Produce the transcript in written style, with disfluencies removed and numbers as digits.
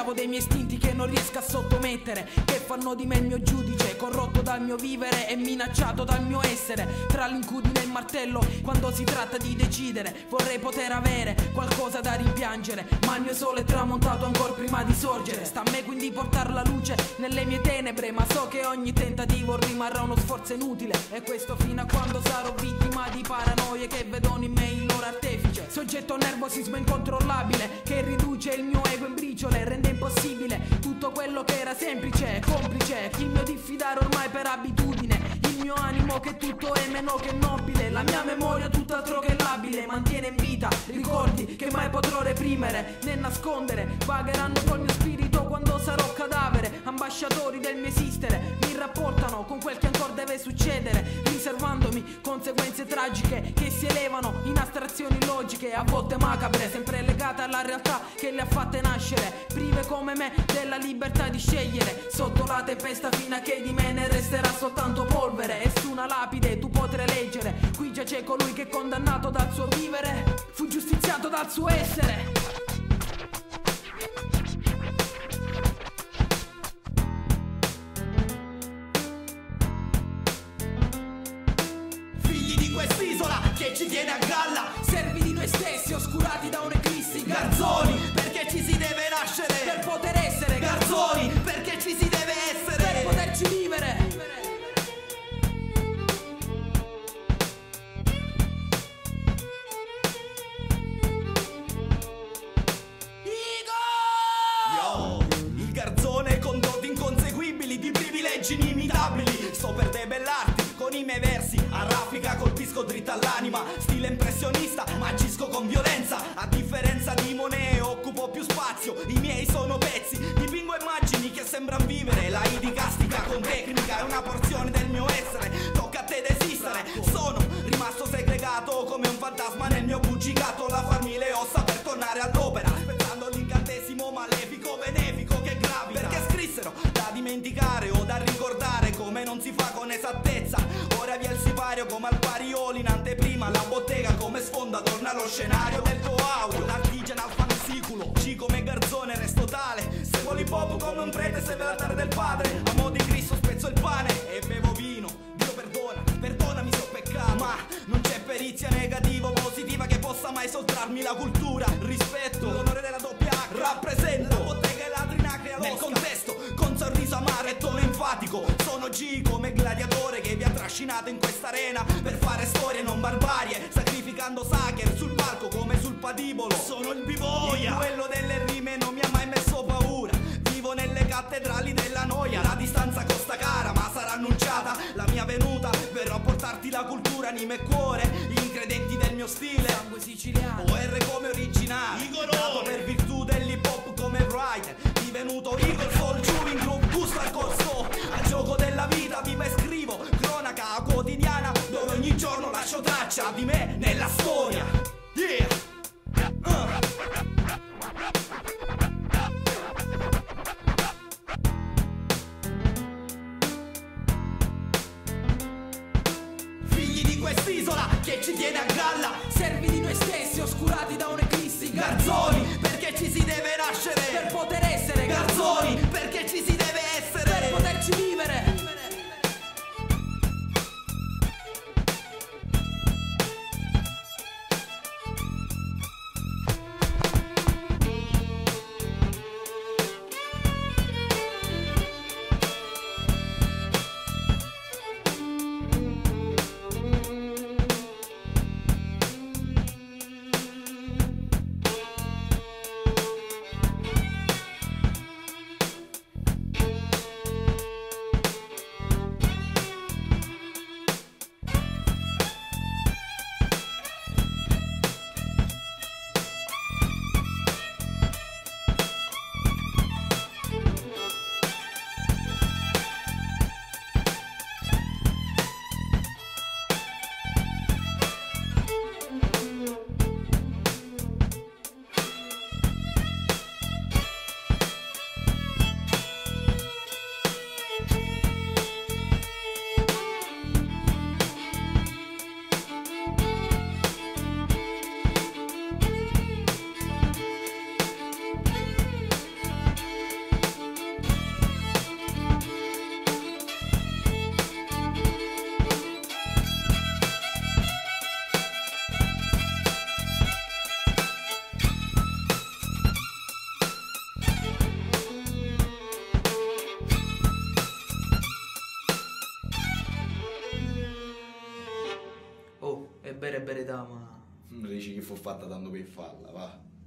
schiavo dei miei istinti che non riesco a sottomettere, che fanno di me il mio giudice, corrotto dal mio vivere e minacciato dal mio essere. Tra l'incudine e il martello, quando si tratta di decidere, vorrei poter avere qualcosa da rimpiangere, ma il mio sole è tramontato ancora prima di sorgere. Sta a me quindi portare la luce nelle mie tenebre, ma so che ogni tentativo rimarrà uno sforzo inutile, e questo fino a quando sarò vittima di paranoie che vedono in me il loro artefice. Soggetto nervosismo incontrollabile che riduce il mio ego in briciole, rende impossibile tutto quello che era semplice, complice, il mio diffidare ormai per abitudine, il mio animo che tutto è meno che nobile, la mia memoria tutt'altro che labile mantiene in vita ricordi che mai potrò reprimere né nascondere, vagheranno col mio spirito quando sarò cadavere, ambasciatori del mio esistere mi rapportano con quel che ancora deve succedere, riservandomi conseguenze tragiche che si elevano in astrazioni logiche, a volte macabre, sempre legate alla realtà che le ha fatte nascere, prive come me della libertà di scegliere, sotto la tempesta fino a che di me ne resterà soltanto polvere, e su una lapide tu potrai leggere: qui giace colui che condannato dal suo vivere fu giustiziato dal suo essere. Quest'isola che ci tiene a galla, servi di noi stessi oscurati da un'eclissi, garzoni perché ci si deve nascere per poter essere, garzoni perché ci si deve essere per poterci vivere. Il garzone con doti inconseguibili di privilegi inimitabili, sto per debellarti con i miei versi, a raffica colpisco dritta all'anima, stile impressionista ma agisco con violenza, a differenza di Monet occupo più spazio, i miei sono pezzi, dipingo immagini che sembrano vivere, la idicastica con tecnica è una porzione del mio essere, tocca a te desistere, sono rimasto segregato come un fantasma nel mio bugigato, lasciarmi le ossa per tornare all'opera, aspettando l'incantesimo malefico benefico che gravita, perché scrissero da dimenticare o da ricordare come non si fa con esattezza, ora via il sipario come al parioli in anteprima, la bottega come sfonda torna allo scenario del tuo audio, l'artigian al fansiculo, G come garzone resto tale, seguo l'hip hop come un prete segue l'altare del padre, a mo' di Cristo spezzo il pane e bevo vino, Dio perdona, perdonami se ho peccato, ma non c'è perizia negativa o positiva che possa mai sottrarmi la cultura, rispetto, l'onore della doppia H, rappresento la bottega e la trinacria nel contesto, con sorriso amaro e tono enfatico, sono G come gladiatore che vi ha trascinato in questa arena per fare storie non barbarie, sacrificando Sacher sul palco come sul patibolo, sono il biboia, quello delle rime non mi ha mai messo paura, vivo nelle cattedrali della noia, la distanza costa cara ma sarà annunciata la mia venuta, verrò a portarti la cultura, anima e cuore, gli incredenti del mio stile, sangue siciliano, OR come originale, nato per virtù dell'hip hop come writer, divenuto Igor Soul Chewing Group, gusto al costo, al gioco della vita vivo e scrivo, cronaca quotidiana dove ogni giorno lascio traccia di me nella storia, yeah! Figli di quest'isola che ci tiene a galla, servi di noi stessi oscurati da un'eclissi, garzoni perché ci si deve nascere per poter essere, garzoni perché ci si deve essere per poterci vivere. fatta tanto per farla, va.